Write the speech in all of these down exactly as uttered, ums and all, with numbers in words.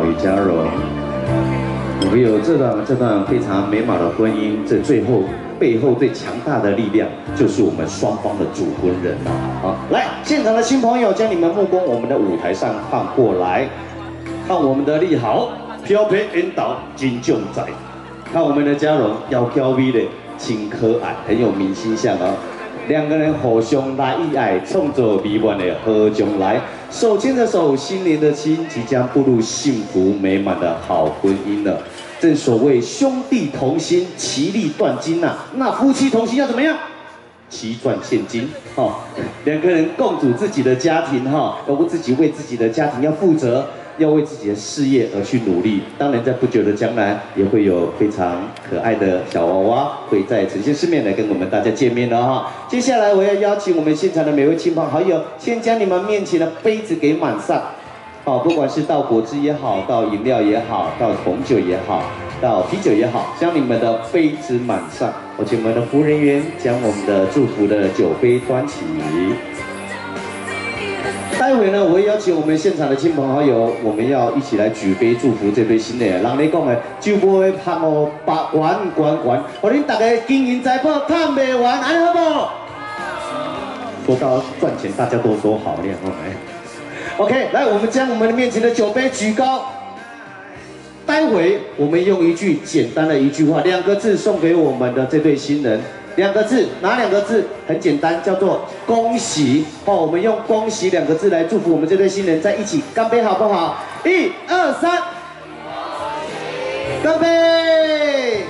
宝与嘉荣，我们有这段这段非常美满的婚姻，这最后背后最强大的力量，就是我们双方的主婚人啊！好，来，现场的新朋友，将你们目光我们的舞台上看过来，看我们的立豪飘飘引导金重仔，看我们的嘉荣妖娇美的轻可爱，很有明星相哦。 两个人互相来意爱，创造美满的好将来。手牵着手，心连着心，即将步入幸福美满的好婚姻了。正所谓兄弟同心，其利断金呐、啊。那夫妻同心要怎么样？齐赚现金哦。两个人共组自己的家庭哈，要为自己为自己的家庭要负责。 要为自己的事业而去努力，当然在不久的将来也会有非常可爱的小娃娃会在呈现市面来跟我们大家见面了哈。接下来我要邀请我们现场的每位亲朋好友，先将你们面前的杯子给满上，好，不管是倒果汁也好，倒饮料也好，倒红酒也好，倒啤酒也好，将你们的杯子满上。我请我们的服务人员将我们的祝福的酒杯端起。 待会呢，我会邀请我们现场的亲朋好友，我们要一起来举杯祝福这对新人。人咧讲的，酒杯拍哦，百完关完，我恁大家经营财宝赚不完，安尼好不好？说到赚钱，大家都说好，你好没 ？OK， 来，我们将我们面前的酒杯举高。待会我们用一句简单的一句话，两个字送给我们的这对新人。 两个字，哪两个字？很简单，叫做恭喜哦。我们用恭喜两个字来祝福我们这对新人，在一起干杯好不好？一二三，干杯！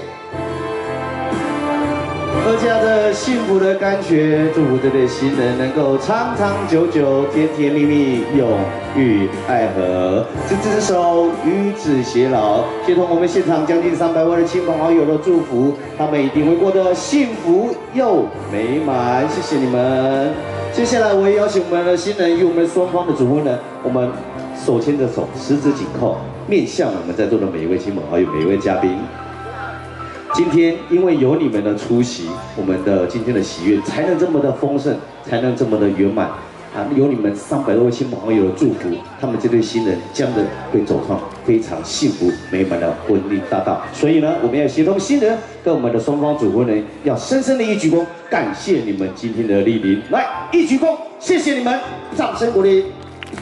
喝下这幸福的甘泉，祝福这对新人能够长长久久、甜甜蜜蜜、永浴爱河，执子之手，与子偕老。协同我们现场将近三百位的亲朋好友的祝福，他们一定会过得幸福又美满。谢谢你们。接下来，我也邀请我们的新人与我们双方的主婚人，我们手牵着手，十指紧扣，面向我们在座的每一位亲朋好友、每一位嘉宾。 今天因为有你们的出席，我们的今天的喜悦才能这么的丰盛，才能这么的圆满啊！有你们三百多位亲朋好友的祝福，他们这对新人将的会走上非常幸福美满的婚礼大道。所以呢，我们要协同新人跟我们的双方主婚人，要深深的一鞠躬，感谢你们今天的莅临。来，一鞠躬，谢谢你们，掌声鼓励，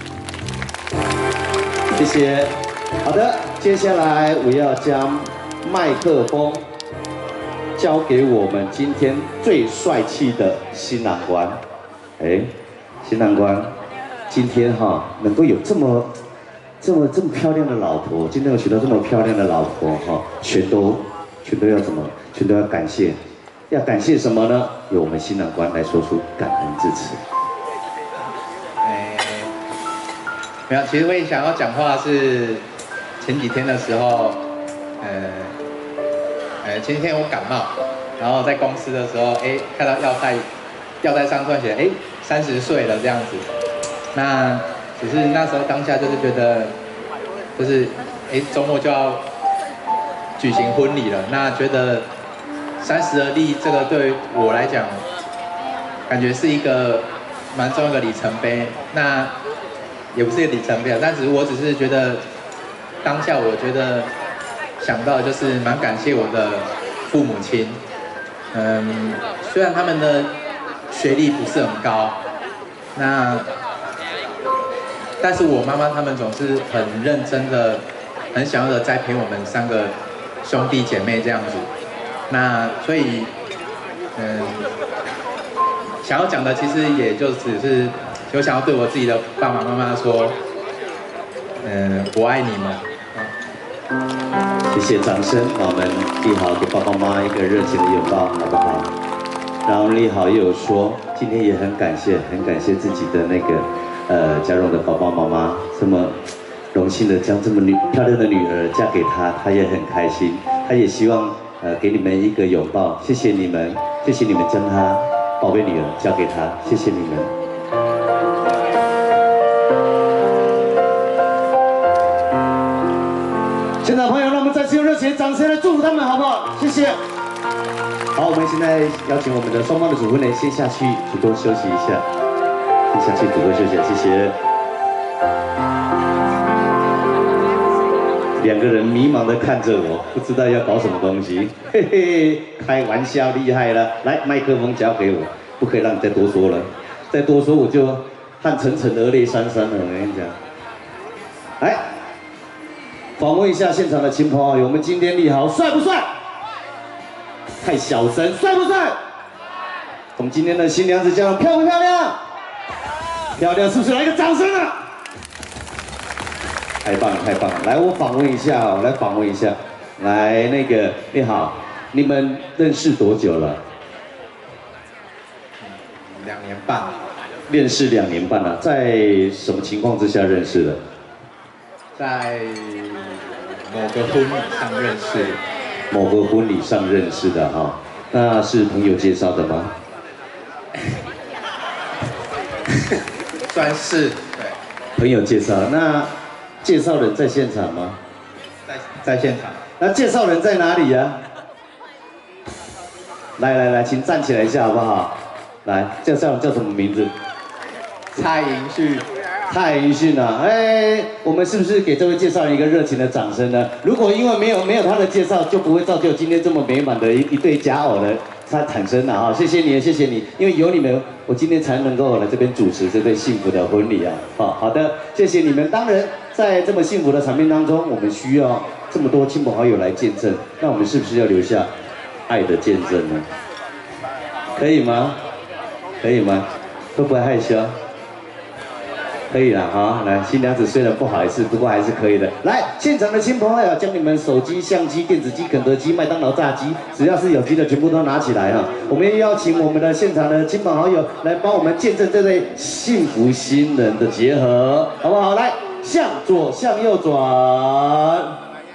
谢谢。好的，接下来我要将麦克风 交给我们今天最帅气的新郎官，哎，新郎官，今天哈能够有这么、这么、这么漂亮的老婆，今天有娶到这么漂亮的老婆哈，全都、全都要怎么？全都要感谢，要感谢什么呢？由我们新郎官来说出感恩之词。 哎，没有，其实我也想要讲话是前几天的时候，呃。 呃，前几天我感冒，然后在公司的时候，哎，看到药袋，药袋上突然写，哎，三十岁了这样子。那只是那时候当下就是觉得，就是，哎，周末就要举行婚礼了。那觉得三十而立这个对我来讲，感觉是一个蛮重要的里程碑。那也不是一个里程碑，但只是我只是觉得当下我觉得。 想到就是蛮感谢我的父母亲，嗯，虽然他们的学历不是很高，那，但是我妈妈他们总是很认真的，很想要的栽培我们三个兄弟姐妹这样子，那所以，嗯，想要讲的其实也就只是，我想要对我自己的爸爸妈妈说，嗯，我爱你们。 谢谢掌声，让我们立豪给爸爸妈妈一个热情的拥抱，好不好？然后立豪又有说，今天也很感谢，很感谢自己的那个呃嘉荣的爸爸妈妈，这么荣幸的将这么女漂亮的女儿嫁给他，他也很开心，他也希望呃给你们一个拥抱，谢谢你们，谢谢你们将他宝贝女儿交给他，谢谢你们。 现场朋友，让我们再次用热情的掌声来祝福他们，好不好？谢谢。好，我们现在邀请我们的双方的主婚人先下去主动休息一下，先下去主动休息，谢谢。 两个人迷茫的看着我，不知道要搞什么东西。嘿嘿，开玩笑，厉害了！来，麦克风交给我，不可以让你再多说了，再多说我就汗沉沉的泪潸潸的。我跟你讲，来访问一下现场的亲朋好友，我们今天立豪帅不帅？太小声，帅不帅？我们今天的新娘子嫁漂不漂亮？漂亮，是不是？来个掌声啊！太棒了，太棒了！来，我访问一下，我来访问一下。来，那个你好，你们认识多久了？ 两年半。 认识两年半了，在什么情况之下认识的？ 在某个婚礼上认识。 某个婚礼上认识的哈，那是朋友介绍的吗？ 算是对。 朋友介绍，那介绍人在现场吗？ 在在现场。 那介绍人在哪里呀？来来来，请站起来一下好不好？来，介绍人叫什么名字？ 蔡银旭。 蔡银旭啊，哎，我们是不是给这位介绍人一个热情的掌声呢？如果因为没有没有他的介绍，就不会造就今天这么美满的一一对佳偶的它产生了哈。谢谢你，谢谢你，因为有你们，我今天才能够来这边主持这对幸福的婚礼啊。好，好的，谢谢你们。当然，在这么幸福的场面当中，我们需要这么多亲朋好友来见证，那我们是不是要留下爱的见证呢？可以吗？可以吗？会不会害羞？可以了哈，来，新娘子虽然不好意思，不过还是可以的。来，现场的亲朋好友，将你们手机、相机、电子机、肯德基、麦当劳炸鸡，只要是有机的，全部都拿起来哈。我们也邀请我们的现场的亲朋好友来帮我们见证这对幸福新人的结合，好不好？来，向左，向右转。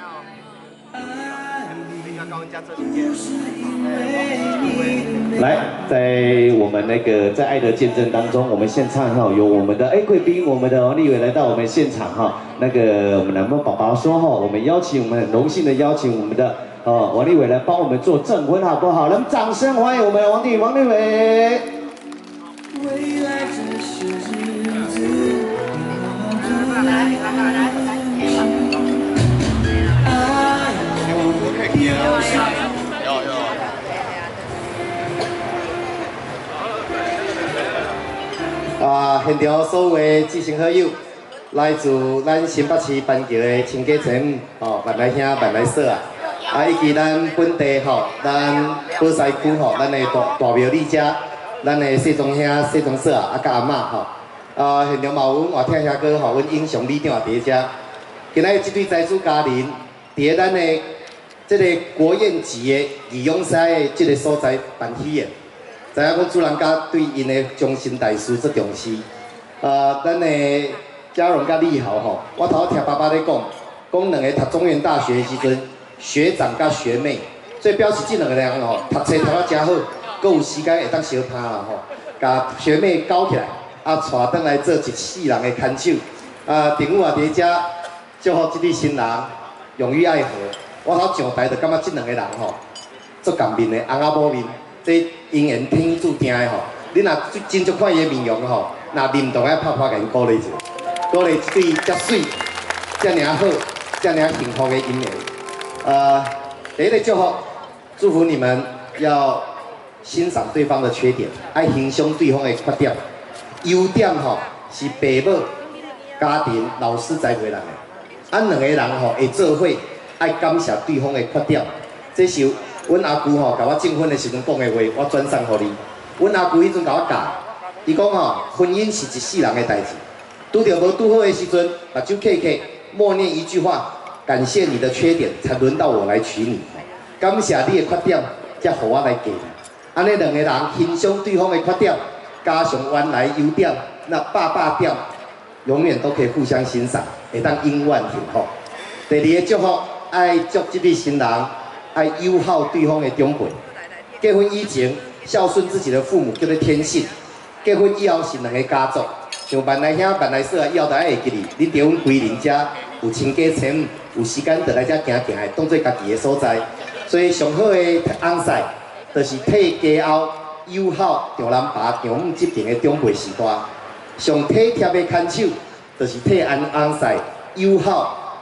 来，在我们那个在爱的见证当中，我们现场哈有我们的哎贵宾，我们的王立伟来到我们现场哈。那个我们南方宝宝说哈，我们邀请我们很荣幸的邀请我们的哦王立伟来帮我们做证婚，好不好？那么掌声欢迎我们的王弟王立伟。 啊！现场所有的知心好友，来自咱新北市板桥的亲家前母，吼，万来兄、万来嫂啊！啊，以及咱本地吼，咱宝西区吼，咱的大大庙李家，咱的谢宗兄、谢宗嫂啊，啊，甲阿嬷吼，啊，现场嘛有阮外厅遐哥吼，阮英雄李长伫遮。今仔日这对财主家庭，伫咱的这个国宴级的义勇赛的这个所在办喜宴。知影阮主人家对因的终身大事足重视。呃，咱的嘉荣甲立豪吼，我头听爸爸咧讲，讲两个读中原大学的时阵，学长甲学妹，所以表示这两个人吼，读册读啊真好，阁有时间会当相拍啦吼，甲学妹搞起来，啊，带转来做一世人的牵手。啊，朋友也伫遮祝福这对新人永浴爱河。我头上台就感觉这两个人吼，足共面的翁仔某面。这姻缘天意注定的吼，你若真足看伊的面容吼，若面动爱拍拍甲因鼓励一下，鼓励一对遮水、遮尔好、遮尔幸福的姻缘。呃，第一个祝福，祝福你们要欣赏对方的缺点，爱欣赏对方的缺点。优点吼是爸母、家庭、老师栽培人的，咱两个人吼会做伙，爱感谢对方的缺点，这是。阮阿舅吼，甲我证婚的时阵讲的话，我转送互你。阮阿舅迄阵甲我教，伊讲吼，婚姻是一世人的代志。拄着无拄好的时阵，目睭刻刻，默念一句话：感谢你的缺点，才轮到我来娶你。感谢你的缺点，才互我来嫁你。安尼两个人欣赏对方的缺点，加上原来优点，那百百点，永远都可以互相欣赏，会当永远幸福。第二个祝福，爱祝这对新人。爱友好对方的长辈，结婚以前孝顺自己的父母叫做天性。结婚以后是两个家族，像万来兄、万来嫂啊，以后大家会记哩。你伫阮桂林遮有亲家亲母，有时间就来遮行行的，当做家己的所在。所以上好的翁婿，就是替家后友好丈人爸、丈母这边的长辈时代。上体贴的牵手，就是替安翁婿友好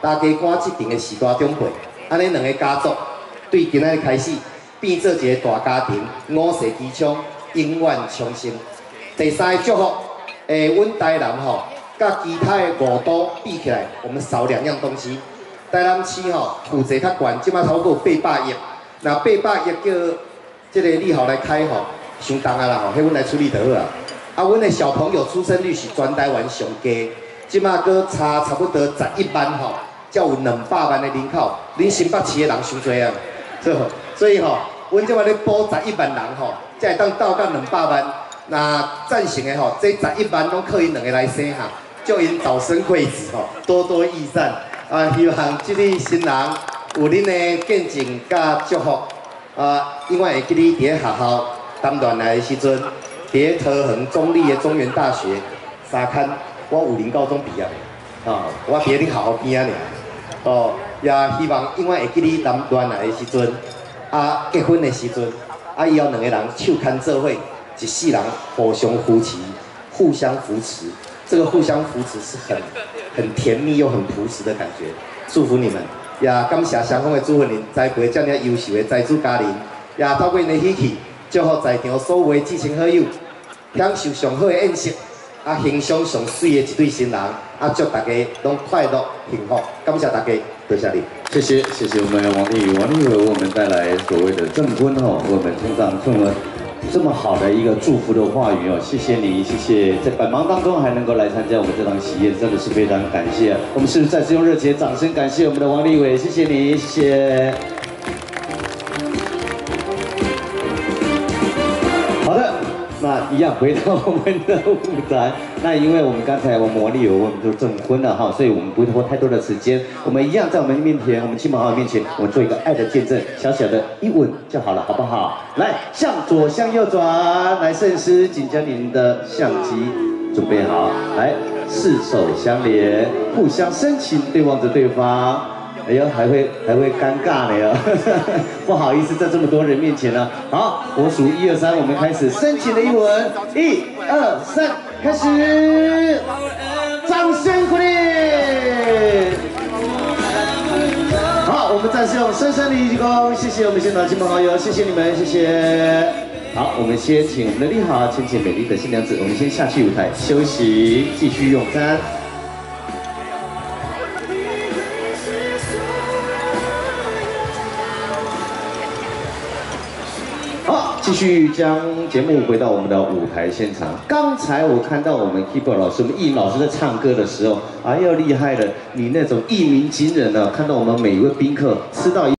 大家赶这场的时代长辈，安尼两个家族对今仔日开始变做一个大家庭，五世吉祥，永远长盛。第三个祝福，诶，阮台南吼，甲其他的五都比起来，我们少两样东西。台南市吼负债较悬，即摆差不多有八百亿，那八百亿叫即个立豪来开吼，伤重啊啦吼，迄阮来处理就好啊。啊，阮的小朋友出生率是全台湾上低，即摆搁差差不多十一万吼。 才有两百万的人口，恁新北市的人伤多啊，所以所以吼，阮即摆咧补十一万人吼，才会当到到两百万。那赞成的吼，这十一万拢靠因两个来生哈，祝因早生贵子吼，多多益善。啊，希望即个新人有恁的见证甲祝福。啊，永远会记你伫咧学校当乱来的时阵，伫咧桃园中立的中原大学三刊，我武林高中毕业的，啊，我伫咧恁学校边仔尔。 哦，也希望永远会记你谈恋爱的时阵，啊，结婚的时阵，啊，以后两个人手牵做伙，一世人互相扶持，互相扶持。这个互相扶持是很很甜蜜又很朴实的感觉。祝福你们，也感谢双方的主婚人栽培这样优秀的财主家庭，也透过因的喜气，祝福在场所有的至亲好友，享受上好的宴席。 啊，欣赏上水的一对新人，啊，祝大家拢快乐幸福，感谢大家，多谢你。 谢谢谢谢我们王立宇，王立宇为我们带来所谓的证婚哦，为我们通常送了这么好的一个祝福的话语哦，谢谢你，谢谢在百忙当中还能够来参加我们这场喜宴，真的是非常感谢。我们是不是再次用热情的掌声感谢我们的王立伟，谢谢你，谢谢。好的。 那一样回到我们的舞台。那因为我们刚才我们王立友我们就证婚了哈，所以我们不会拖太多的时间。我们一样在我们面前，我们亲朋好友面前，我们做一个爱的见证，小小的一吻就好了，好不好？来，向左向右转，来，圣师，请将您的相机准备好，来，四手相连，互相深情对望着对方。 哎呦，还会还会尴尬呢哟，不好意思，在这么多人面前呢。好，我数一二三，我们开始深情的一吻，一二三，开始，掌声鼓励。好，我们暂时用深深的一鞠躬，谢谢我们现场亲朋好友，谢谢你们，谢谢。好，我们先请我们的丽好，请请美丽的新娘子，我们先下去舞台休息，继续用餐。 好，继续将节目回到我们的舞台现场。刚才我看到我们 keyboard 老师、我们艺老师在唱歌的时候，哎呦厉害了！你那种一鸣惊人呢、啊，看到我们每一位宾客吃到一。